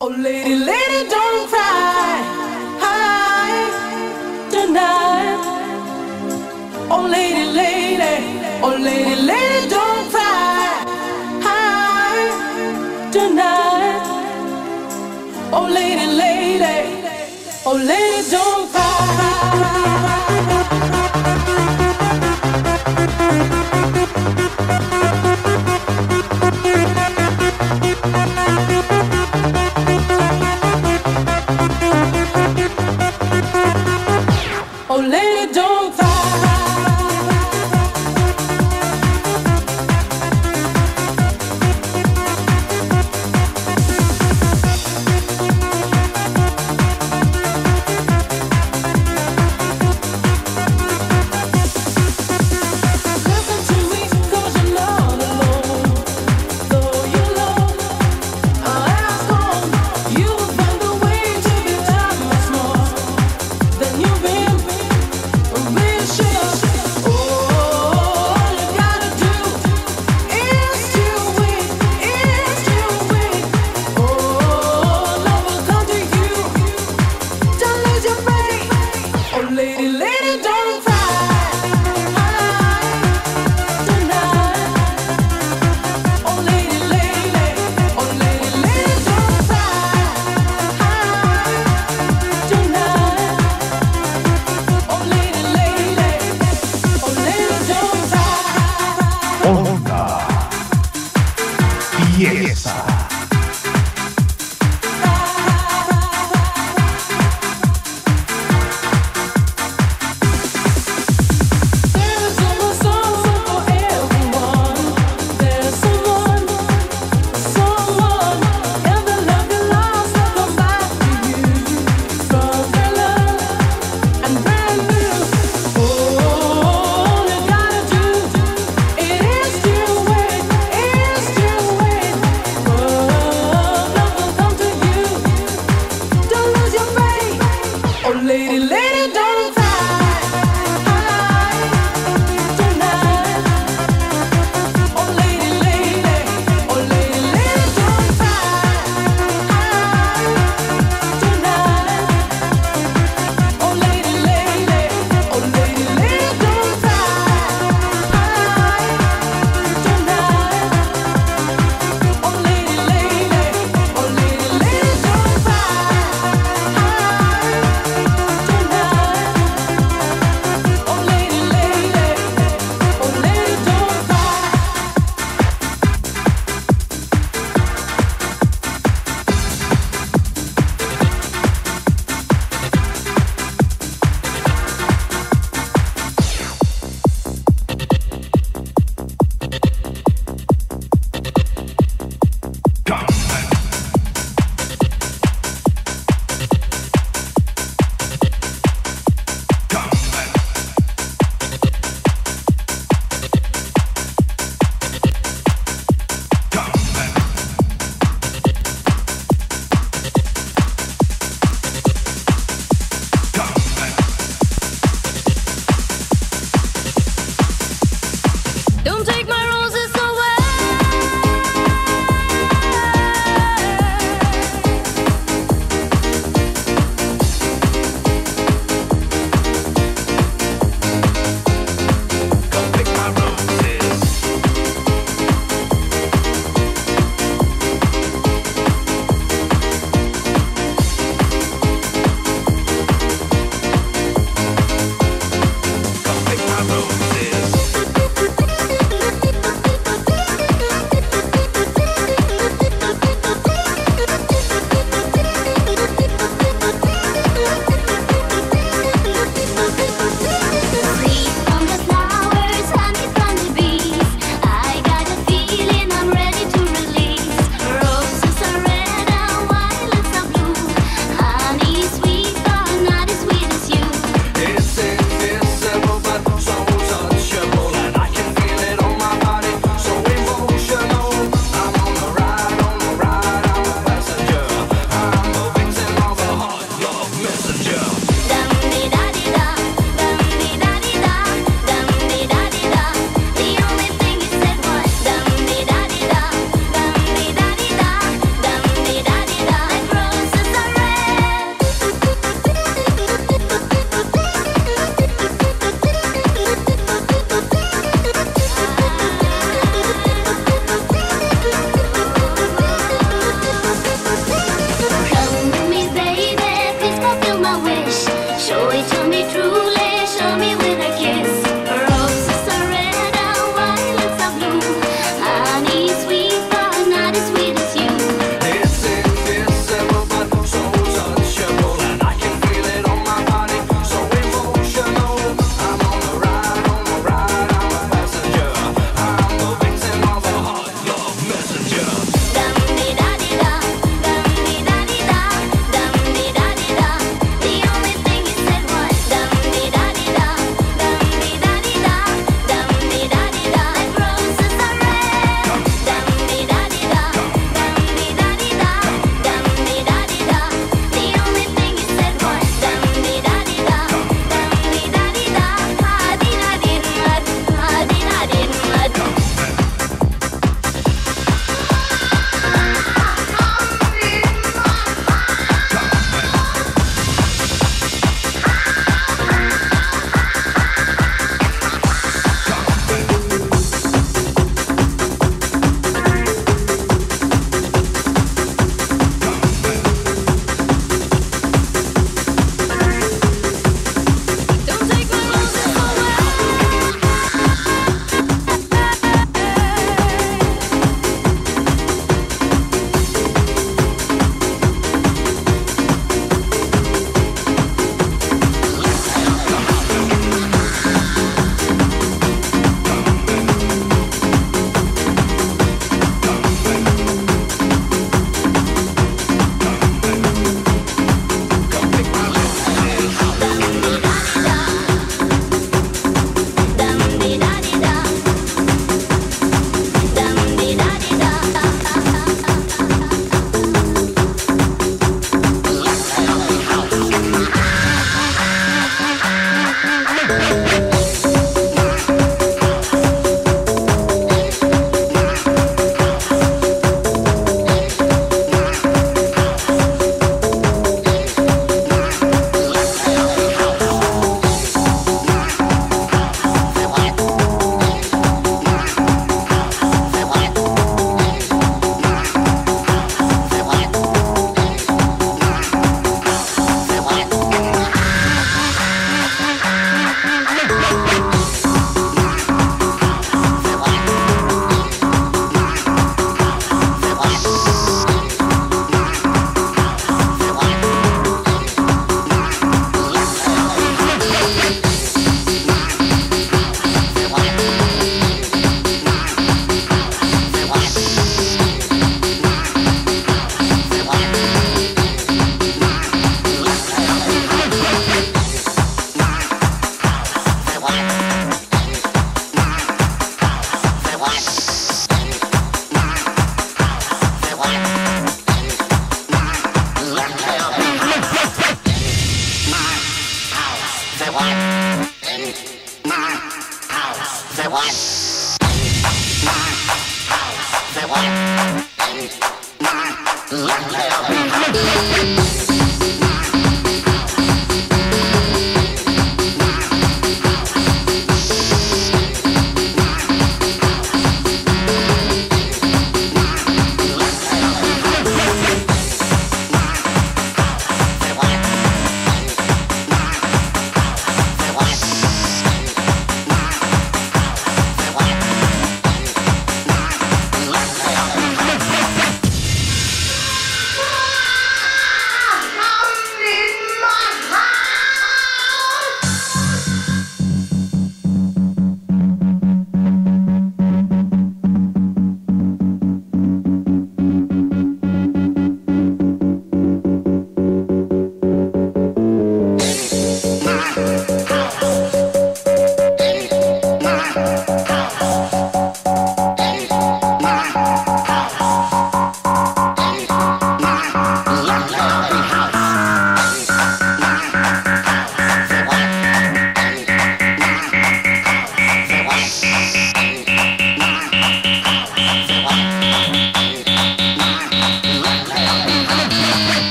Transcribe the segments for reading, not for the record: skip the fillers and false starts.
Oh, lady, lady, don't cry. Hi, tonight. Oh, lady, lady. Oh, lady, lady, don't cry. Hi, tonight. Oh, lady, lady. Oh, lady, don't cry. Oh, lady, don't cry.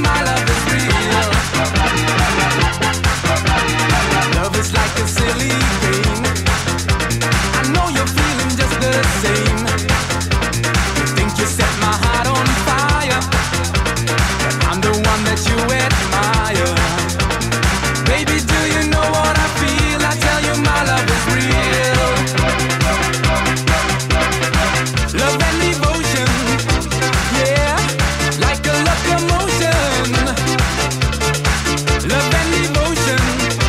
my love is real. Love is like a silly game. I know you're feeling just the same. You think you set my heart on fire, but I'm the one that you admire. Baby, do you know what I feel? I tell you my love is real. Love and devotion, yeah, like a locomotion. Love and devotion,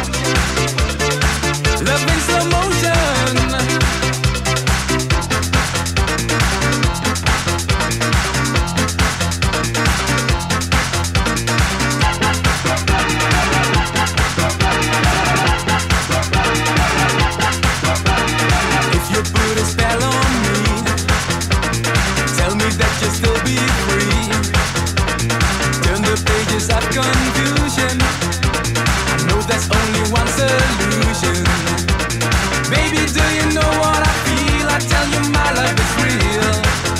love in slow motion. If you put a spell on me, tell me that you'll still be free. Turn the pages of confusion. I know there's only one solution. Baby, do you know what I feel? I tell you my love is real.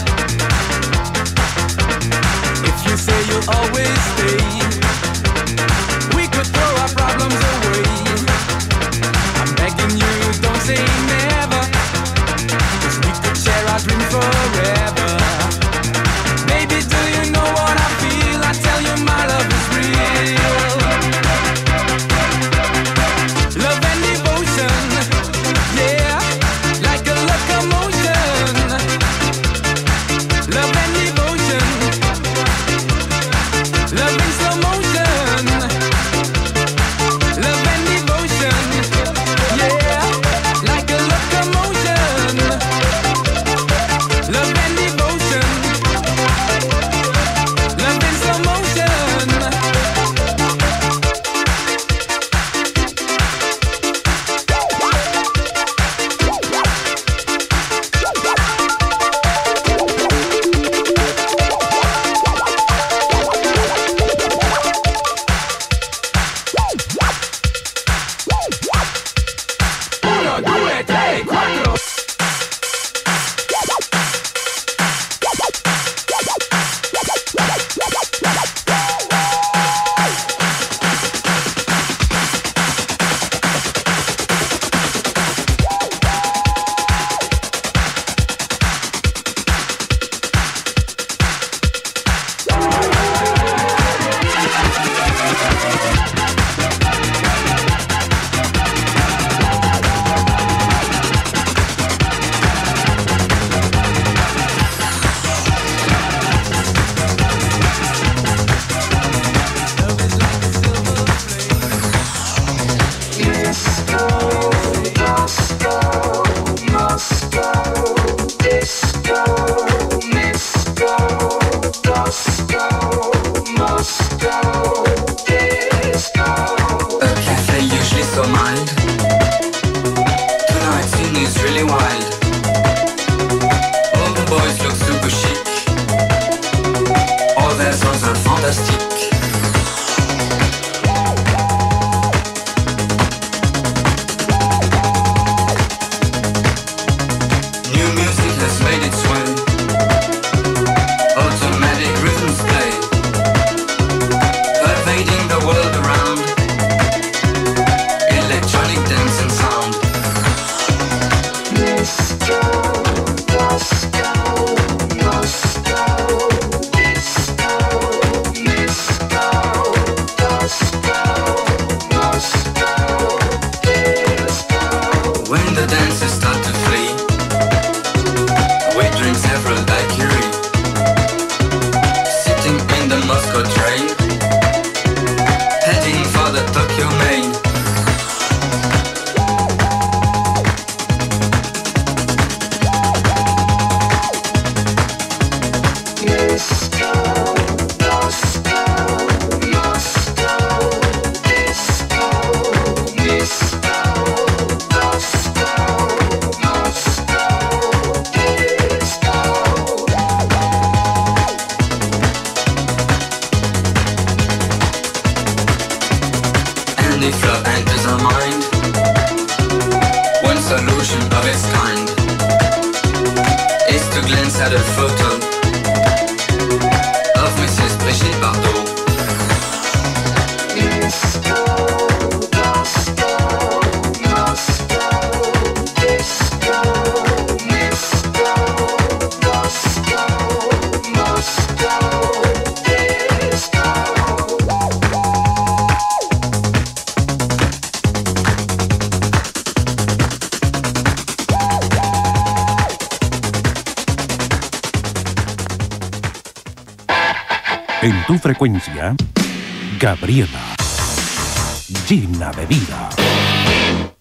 If you say you'll always stay, we could throw our problems away. I'm begging you, don't say never, 'cause we could share our dreams forever. Baby, do you know what I feel? I tell you my love is real. Love and devotion, yeah, like a locomotion. Love and devotion, love in slow motion. Love and devotion, yeah, like a locomotion. Love and devotion, love in slow motion. Uno, due, tre, quattro. A cafe usually so mild. Tonight's scene is really wild. All the boys look super chic. All their songs are fantastic. New music has made its way. Automatic rhythms play, pervading the world around. Electronic dance and sound. Disco, disco, disco, disco, disco, disco, disco, disco. When the dancers start to flee, we drink several daiquiri. Sitting in the Moscow train, heading for the Tokyo main. Disco, disco, disco, disco, disco, disco, disco, And if love enters our mind, one solution of its kind is to glance at a photo of Mrs. Brigitte Bardot. En tu frecuencia, Gabriela, llena de vida.